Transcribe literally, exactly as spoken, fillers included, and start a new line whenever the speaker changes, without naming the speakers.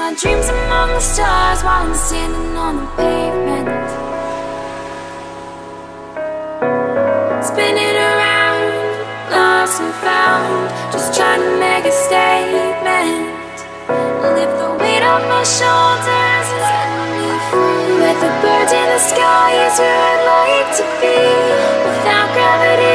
my dreams among the stars while I'm standing on the pavement. Spinning around, lost and found, just trying to make a statement. Lift the weight off my shoulders and set me free. With the birds in the sky is where I'd like to be. Without gravity